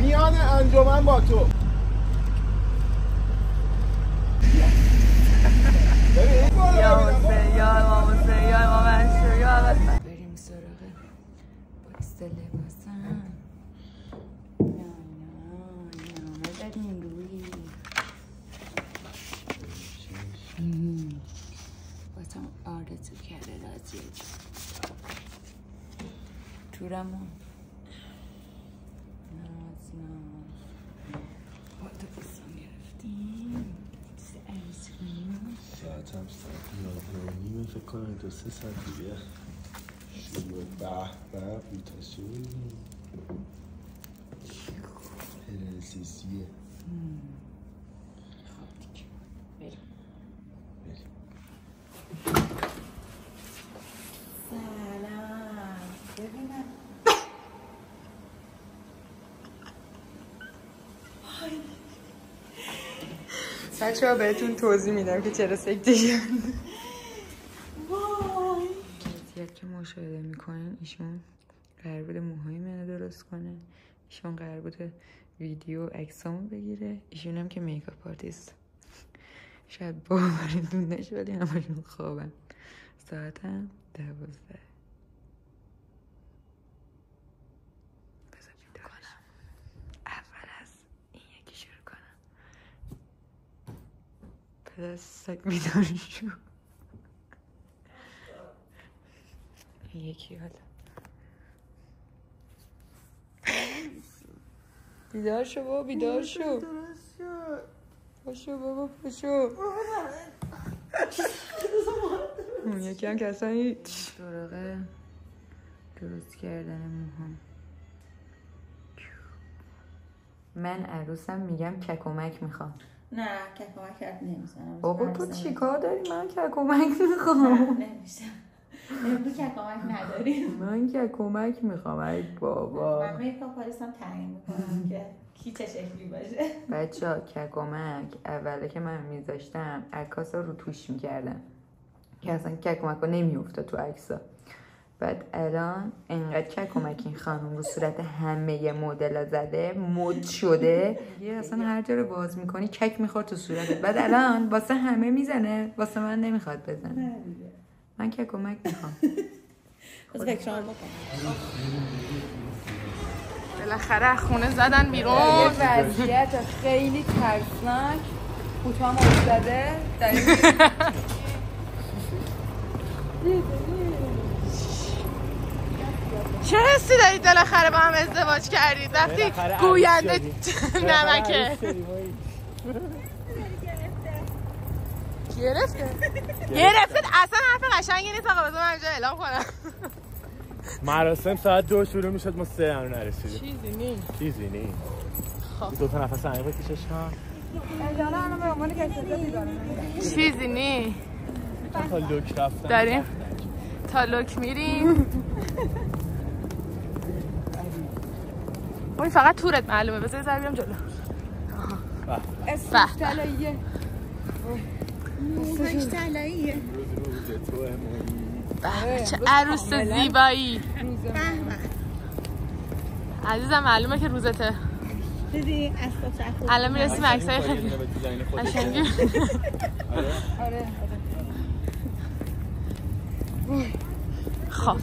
میان انجمن با تو. بریم سراغ باکس لباسم. نامه داریم روی باتم آرزو کرده راضیه تورمون با تو بستان گرفتیم ساعتم ساعت 9:30 فکر کنم 2-3 ساعت دیگه شروع به بیتاسون پرنسیسیه. بریم سلام ببینم بچه ها بهتون توضیح میدم که چرا سکته شد. وضعیت که مشاهده میکنین ایشون قرار بوده موهای منو درست کنه، ایشون قرار بوده ویدیو عکسامو بگیره، ایشون هم که میکاپ آرتیست. شاید باورتون نشه ولی همشون خوابن. ساعتم 12. بذار ویدیو کنم. اول از این یکی شروع کنم. پدر سگ بیدار شو. این یکی حالا بیدار شو بابا، بیدار شو. پاشو بابا پاشو. اون یکی هم که اصلا هیچ. سراغ درست کردن موهام. من عروسم میگم ککمک میخوام. نه ککمک کرد نمیزنم. بابا تو چیکار داری؟ من ککمک میخوام. نمیشه امروز ککمک نداریم. من ککمک میخوام. ای بابا من میکاپ آرتیستم تعیین میکنم که کی چه شکلی باشه. بچه ها ککمک اوله که من میذاشتم عکاسا رو توش میکردم که اصلا ککمک ها نمیافته تو عکسا. بعد الان انقدر ککمک این خانم رو صورت همه مدل زده مد شده یه اصلا هر جا رو باز میکنی کک میخواد تو صورتت. بعد الان واسه همه میزنه واسه من نمیخواد بزنه. من ککمک میخوام. از فکرام بکن. بالاخره خونه زدن بیرون. یه وضعیت خیلی ترسناک بوتام افتاده در چه حسی دارید بالاخره با هم ازدواج کردید وقتی گوینده نمکه گرفتید؟ اصلا حرف قشنگی نیست. آقا بذار من اینجا اعلام کنم مراسم ساعت 2 شروع میشد ما 3 هنو نرسیدیم. چیزی نی خب 2 تا نفس عمیق بکشش ها. چیزی نی تا لوک رفتن داریم تا لوک میریم. اون فقط تورت معلومه. بذار زر بیام جلو. اسمش طلاییه. موزش طلاییه. چه عروس زیبایی. عزیزم معلومه که روزته. دیدی اسباب خوب. الان میرسیم عکسای خیلی قشنگی. آره خب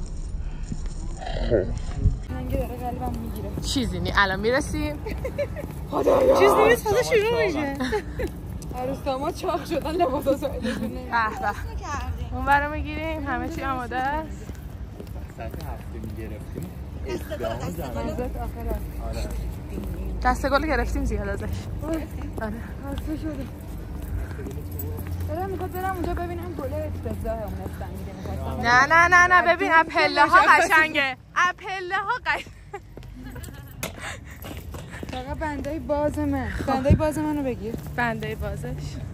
هنگه داره قلبم میگیره. چیزی نی. الان میرسیم. چیز نیست فضا شروع میشه. عروس‌داماد چاق شدن لباسا سایده به به. اون برو میگیریم. همه چی آماده است. ساعت 7 میگرفتیم. دسته گل گرفتیم زیاد ازش. آره خسته شده. دارم میخواد برم اونجا ببینم گل افتضاح اون استنگه. نه ببین اپله ها قشنگه. اپله ها قشنگه. فقط بندای باز من. بندای باز منو بگیر. بنده بازش.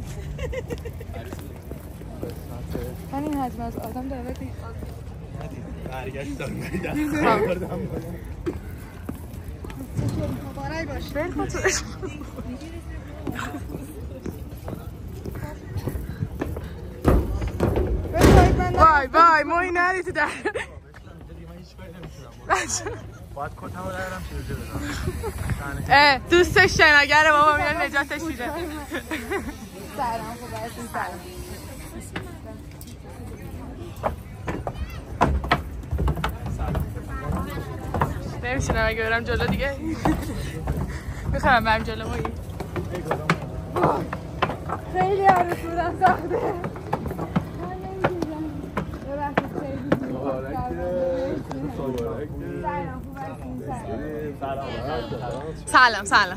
من این حجم از آدم دعوت برگشتم میدم. مبارک باشه. بریم خودتونش. وای موی نری تو در. باید کتمو دارم شیرجه بدم. دوستش شناگره بابا میاد نجاتش میده. سلام خوب هستین؟ سلام. نمیشونم اگه برم جلو دیگه. میخوام برم جلو مایی. خیلی عروض بودم ساخته. من نمیدونم. ببخشید خیلی سلام سلام.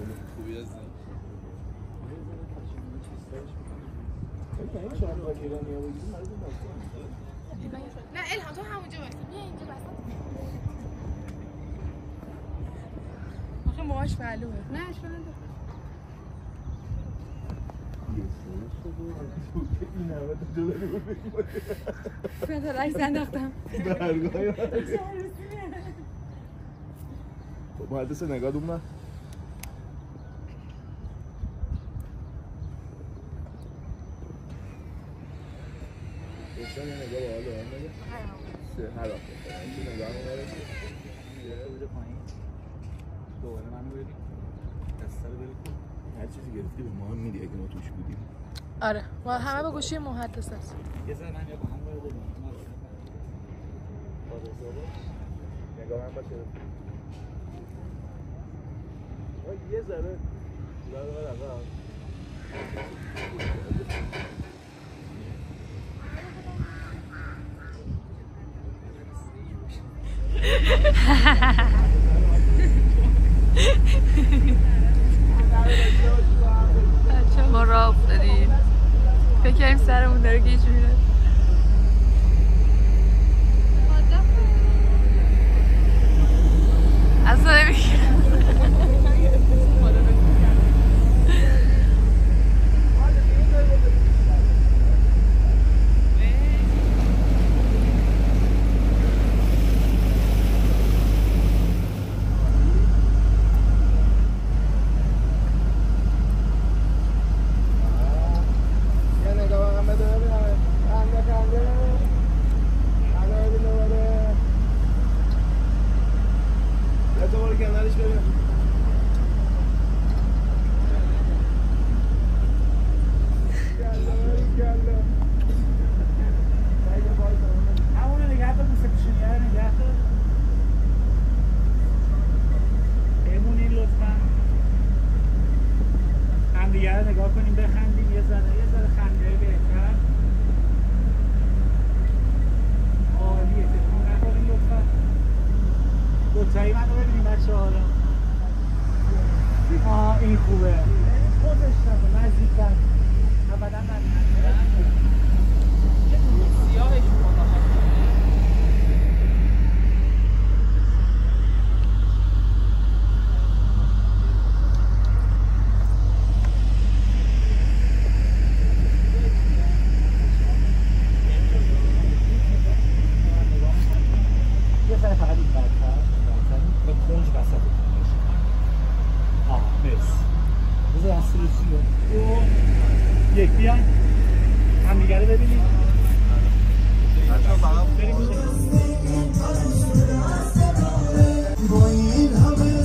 نه الهام تو همونجا واسه بیا اینجا واسه. آخه موهاش معلومه. نه اشکال نداره. من تو عکس انداختم. مهندس نگاه دوم یه نگاه با حالا نگه هر وقت این نگاه رو بره پایین دوباره منو بریم دسته رو بریم هر چیزی گرفتی به ما هم میدی اگه ما توش بودیم. آره ما همه به گوشی محدث هست. یه ذره من یا با هم وارد بودیم نگاه هم باشه یه ذره بچه ما راه افتادیم فکر کنیم سرمون داره گیج میره. اصلا نمیگه این خوبه خودش نزدیک‌تر ابدا سیاهش یه سر فقط این برتر به کنج وسط بذار از سلوسی رو یک بیاین هم دیگه رو ببینید با این همه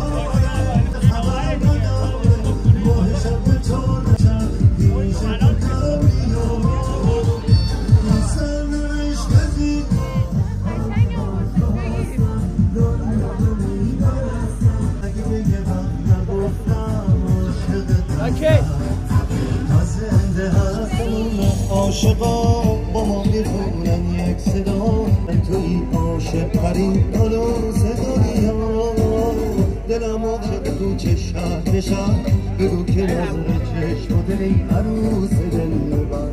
عاشقا با ما میخونن یک صدا توی عاشق ترین عروس دنیا دلم عاشق تو چشم بگو که نظر چشم و دل ای عروس دلبر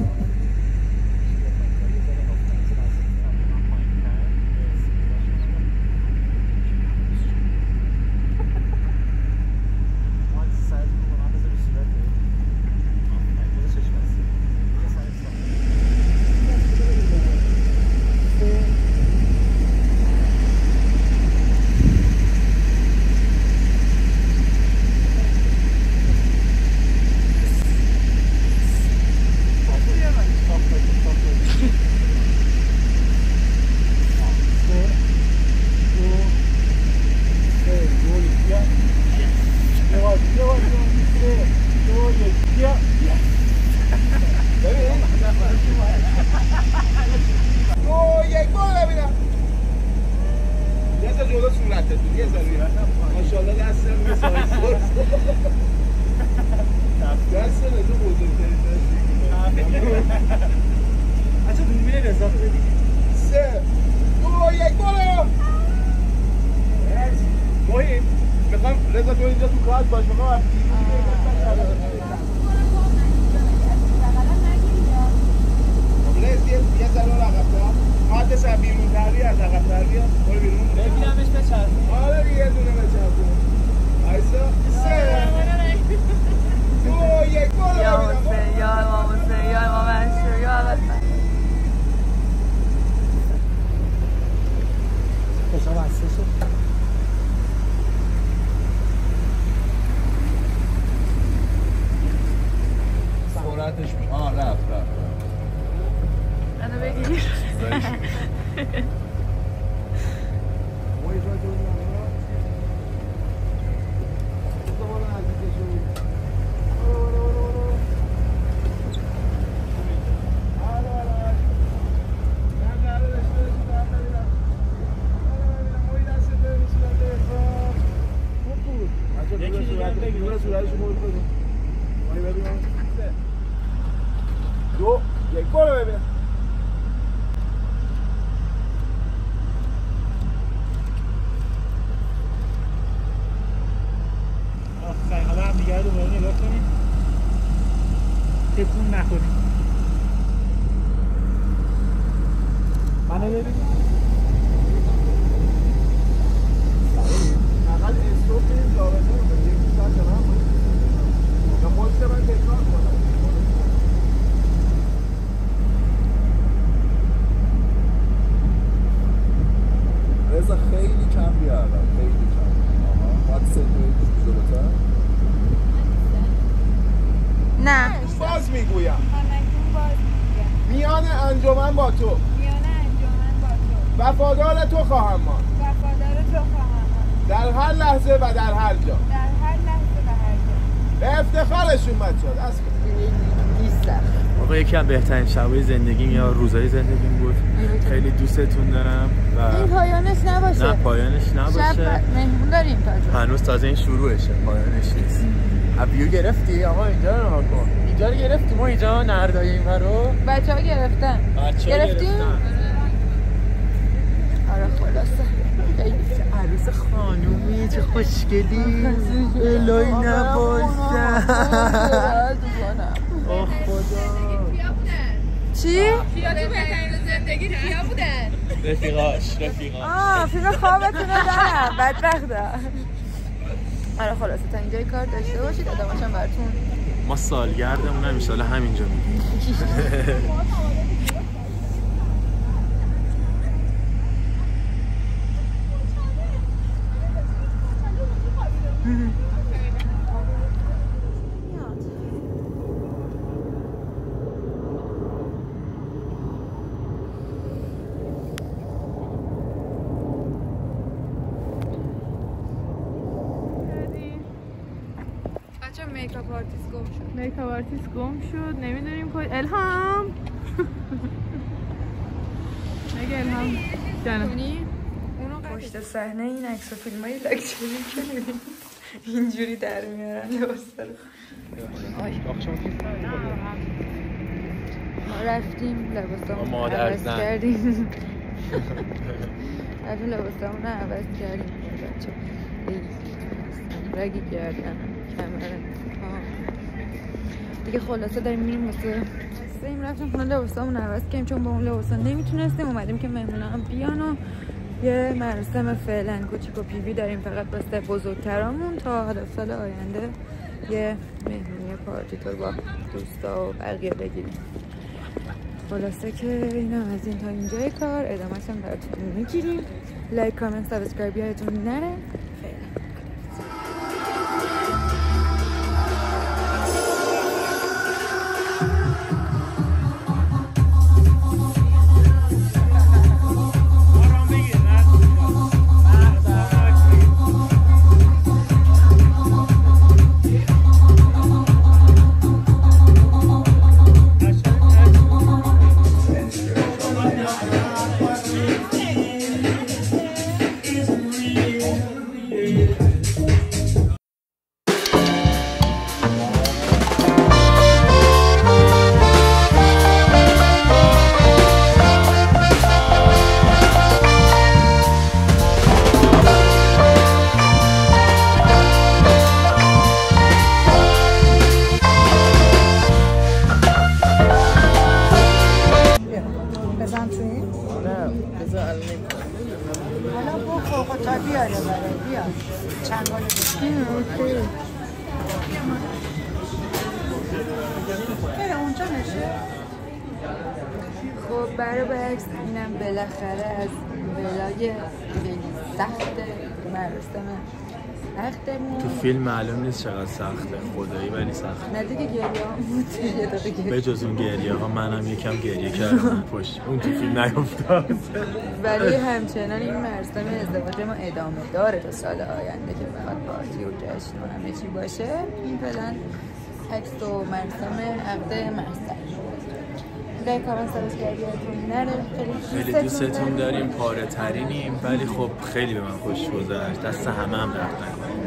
یه ذره ماشاءالله دست میگه سایز سورس دست تو بزرگترین اچه دوربین اضافه بدی 3 2 1 برو مهم میخوام رضا تو اینجا تو کارت باش میخوام یه ذره عقب‌تر حد سر بیرون تری از عقب‌تر بیا برو بیرون ببینمش بچرخون آره یه دونه بچرخون ایسا 3 2 1 برو یا حسین یا امام حسین یا امام عاشور یا ابوالفضل کجا بسته شد سرعتش رفت منو بگیر دو یک برو ببین آخرین حالا هم دیگر رو باید نگاه کنیم تکون نخوریم منو ببین اقل استوپ این رابطه بوده یکی ساعت من بود یا پشت من تکرار کنم رضا خیلی کم بیاردم خیلی کم باید سنوی جلوتر نه باز میگویم میان انجمن با تو وفادار تو خواهم ماند در هر لحظه و در هر جا به افتخارشون بچه‌ها دست آقا یکی از بهترین شبای زندگیم یا روزای زندگیم بود خیلی دوستتون دارم و این پایانش نباشه نه پایانش نباشه شب مهمون داریم هنوز تازه این شروعشه پایانش نیست ابیو گرفتی آقا اینجا رو نگاه کن اینجا رو گرفتیم ما اینجا نردای این رو بچه‌ها گرفتن گرفتیم آره خلاصه عروس خانومی چه خوشگلی الهی نباشم آه خدا چی؟ کیا تو بهترین زندگی کیا بودن؟ رفیقاش فیلم خوابتون رو دارم بدبختم آره خلاصه تا اینجای کار داشته باشید ادامه‌شم براتون ما سالگردمون هم انشالله همینجا میگیم میکاپ آرتیست گم شد نمیدونیم کجا الهام مگه الهام جانم پشت صحنه این عکس و فیلمای لکچری که می‌بینید اینجوری در میارن لباسا رو ما رفتیم لباسامون عوض کردیم رفتیم لباسامون عوض کردیم رگی کردن کمره دیگه خلاصه داریم میریم واسه رفتیم خونه لباسامون عوض کردیم چون با اون لباسا نمیتونستیم اومدیم که مهمونا هم بیان و یه مراسم فعلا کوچیک و پیوی داریم فقط واسه بزرگترامون تا حالا سال آینده یه مهمونی پارتی تو با دوستا و بقیه بگیریم خلاصه که اینم از این تا اینجای کار ادامه‌اش هم براتون میگیریم لایک کامنت سابسکرایب یادتون نره is real. خب برعکس اینم بالاخره از ولای خیلی سخت مراسم عقدمون. تو فیلم معلوم نیست چقدر سخته خدایی، ولی سخته. نه دیگه گریه ها بود یه دقیقه گریه. به جز اون گریه ها منم یکم گریه کردم پشت اون تو فیلم نیفتاد. ولی همچنان این مراسم ازدواج ما ادامه داره تا سال آینده که فقط پارتی و جشن و همه چی باشه. این فعلا عکس و مراسم عقد محضر. به کاران سرش کردیتون نره. خیلی دوستتون داریم، پاره ترینیم، ولی خب خیلی به من خوش گذشت. دست همه هم درد نکنه.